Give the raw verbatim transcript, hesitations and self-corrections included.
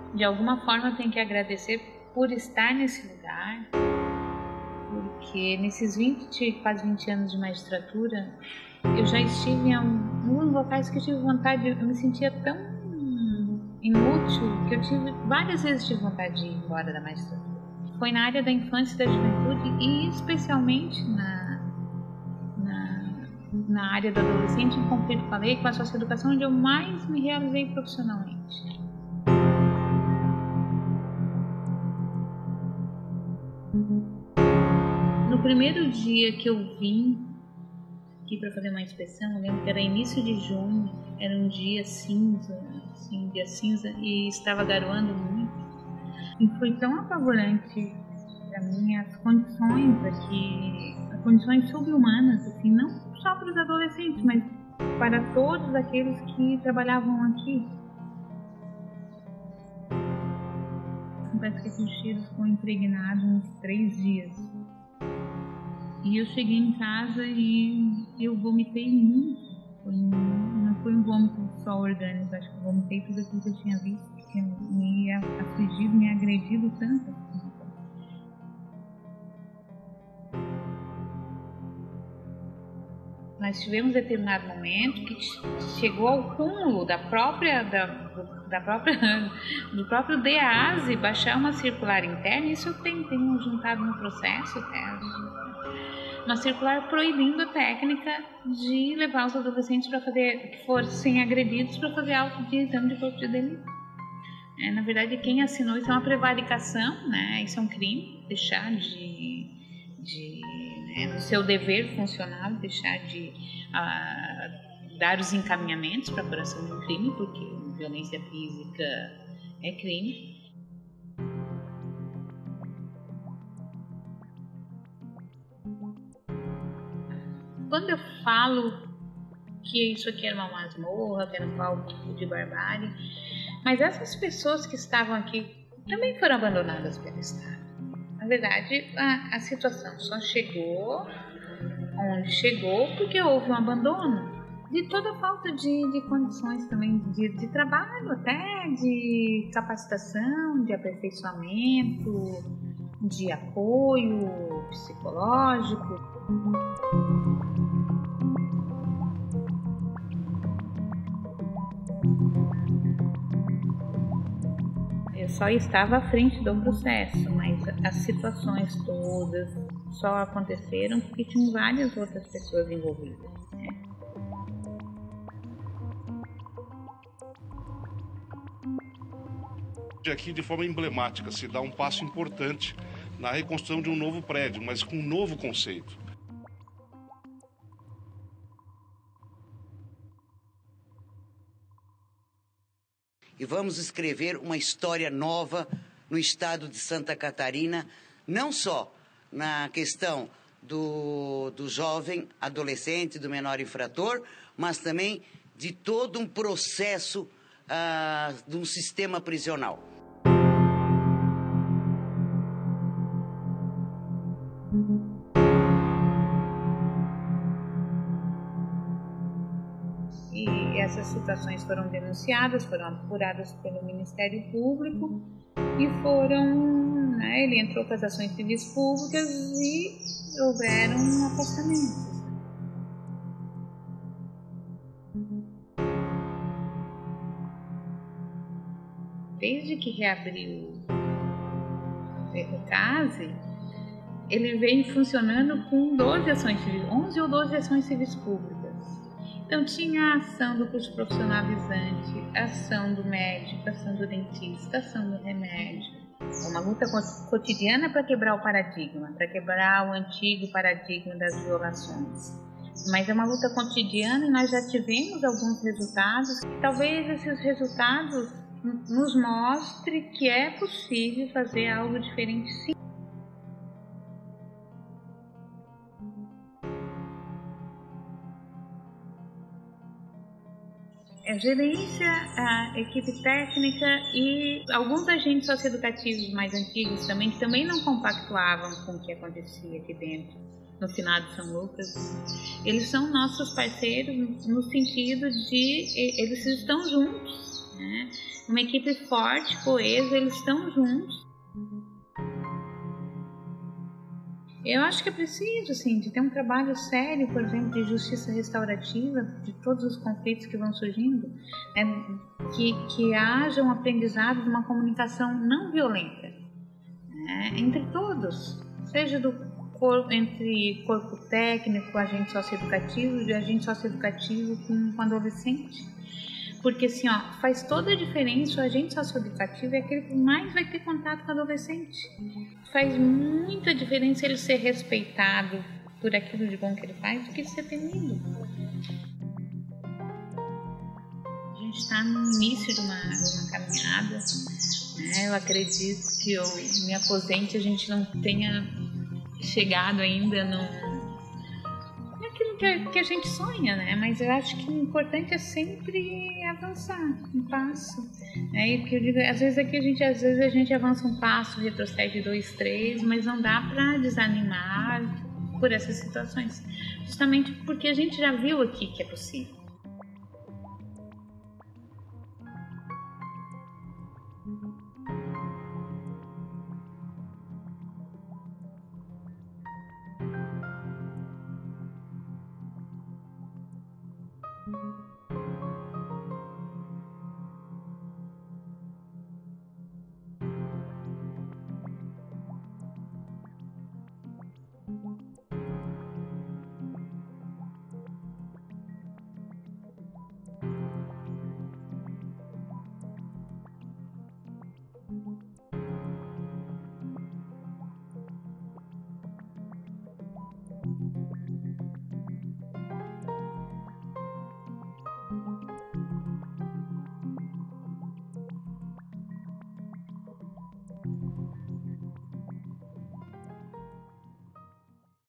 de alguma forma eu tenho que agradecer por estar nesse lugar, porque nesses vinte, quase vinte anos de magistratura, eu já estive em alguns locais que eu tive vontade, eu me sentia tão inútil que eu tive, várias vezes tive vontade de ir embora da magistratura. Foi na área da infância e da juventude e especialmente na, na, na área do adolescente, em conflito com a lei, com a socioeducação, onde eu mais me realizei profissionalmente. No primeiro dia que eu vim aqui para fazer uma inspeção, eu lembro que era início de junho, era um dia cinza, assim, um dia cinza, e estava garoando muito. E foi tão apavorante para mim as condições aqui, as condições sobre-humanas, assim, não só para os adolescentes, mas para todos aqueles que trabalhavam aqui. Parece que aquele cheiro ficou impregnado uns três dias. E eu cheguei em casa e eu vomitei muito. Foi um, não foi um vômito só orgânico, acho que eu vomitei tudo aquilo que eu tinha visto, porque me afligido, me agredido tanto. Nós tivemos determinado momento que chegou ao cúmulo da própria, da, da própria, do próprio DEASE baixar uma circular interna. Isso eu tenho, tenho juntado no processo até. Uma circular proibindo a técnica de levar os adolescentes para fazer, que fossem agredidos, para fazer auto de exame de corpo de delito. É, na verdade, quem assinou isso é uma prevaricação, né? Isso é um crime, deixar de, de né, no seu dever funcional, deixar de uh, dar os encaminhamentos para a apuração de um crime, porque violência física é crime. Quando eu falo que isso aqui era uma masmorra, que era um palco de barbárie, mas essas pessoas que estavam aqui também foram abandonadas pelo Estado. Na verdade, a, a situação só chegou onde chegou porque houve um abandono de toda a falta de, de condições também, de, de trabalho até, de capacitação, de aperfeiçoamento, de apoio psicológico. Eu só estava à frente do processo, mas as situações todas só aconteceram porque tinham várias outras pessoas envolvidas, né? Aqui, de forma emblemática, se dá um passo importante na reconstrução de um novo prédio, mas com um novo conceito. E vamos escrever uma história nova no estado de Santa Catarina, não só na questão do, do jovem adolescente, do menor infrator, mas também de todo um processo uh, de um sistema prisional. E essas situações foram denunciadas, foram apuradas pelo Ministério Público e foram, né, ele entrou com as ações civis públicas e houveram afastamentos. Desde que reabriu o CASE, ele vem funcionando com doze ações civis, onze ou doze ações civis públicas. Então tinha a ação do curso profissionalizante, a ação do médico, a ação do dentista, a ação do remédio. Uma luta cotidiana para quebrar o paradigma, para quebrar o antigo paradigma das violações. Mas é uma luta cotidiana e nós já tivemos alguns resultados. Talvez esses resultados nos mostrem que é possível fazer algo diferente, sim. A gerência, a equipe técnica e alguns agentes socioeducativos mais antigos também, que também não compactuavam com o que acontecia aqui dentro, no finado de São Lucas. Eles são nossos parceiros no sentido de, eles estão juntos né? Uma equipe forte, coesa, eles estão juntos. Eu acho que é preciso, assim, de ter um trabalho sério, por exemplo, de justiça restaurativa, de todos os conflitos que vão surgindo, né? que, que haja um aprendizado de uma comunicação não violenta, né? Entre todos, seja do corpo, entre corpo técnico, agente socioeducativo, de agente socioeducativo com, com adolescente. Porque assim, ó, faz toda a diferença, o agente socioeducativo é aquele que mais vai ter contato com o adolescente. Faz muita diferença ele ser respeitado por aquilo de bom que ele faz do que ser temido. A gente está no início de uma, de uma caminhada, né? Eu acredito que eu me aposente, a gente não tenha chegado ainda no... que a gente sonha, né? Mas eu acho que o importante é sempre avançar um passo, né? E que eu digo, às vezes aqui a gente, às vezes a gente avança um passo, retrocede dois, três, mas não dá para desanimar por essas situações, justamente porque a gente já viu aqui que é possível.